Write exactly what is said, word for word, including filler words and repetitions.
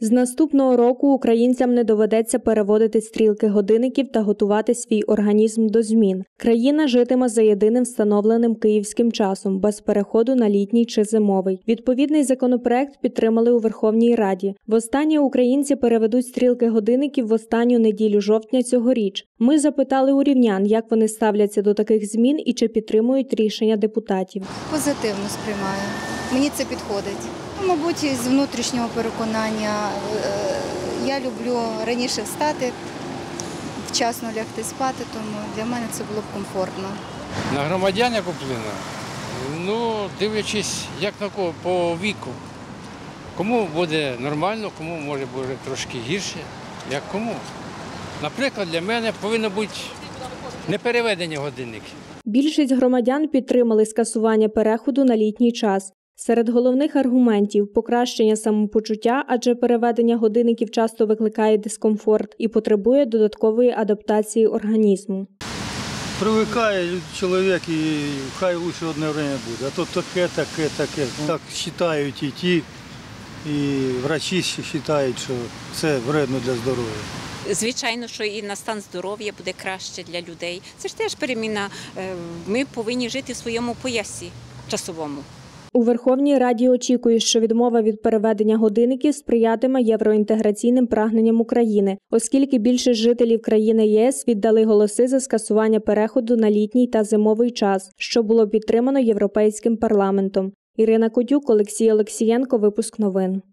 З наступного року українцям не доведеться переводити стрілки годинників та готувати свій організм до змін. Країна житиме за єдиним встановленим київським часом, без переходу на літній чи зимовий. Відповідний законопроект підтримали у Верховній Раді. Востаннє українці переведуть стрілки годинників в останню неділю жовтня цьогоріч. Ми запитали у рівнян, як вони ставляться до таких змін і чи підтримують рішення депутатів. Позитивно сприймаю. Мені це підходить. Мабуть, з внутрішнього переконання. Я люблю раніше встати, вчасно лягти спати, тому для мене це було б комфортно. На громадян як вплине? Ну, дивлячись, як на кого, по віку. Кому буде нормально, кому може бути трошки гірше, як кому. Наприклад, для мене повинно бути не переведення годинників. Більшість громадян підтримали скасування переходу на літній час. Серед головних аргументів – покращення самопочуття, адже переведення годинників часто викликає дискомфорт і потребує додаткової адаптації організму. Привикає чоловік і хай лучше одне время буде, а то таке, таке, таке. Так вважають і ті, і врачі вважають, що це вредно для здоров'я. Звичайно, що і на стан здоров'я буде краще для людей. Це ж теж переміна. Ми повинні жити в своєму поясі часовому. У Верховній Раді очікують, що відмова від переведення годинників сприятиме євроінтеграційним прагненням України, оскільки більшість жителів країни ЄС віддали голоси за скасування переходу на літній та зимовий час, що було підтримано Європейським парламентом. Ірина Котюк, Олексій Олексієнко, випуск новин.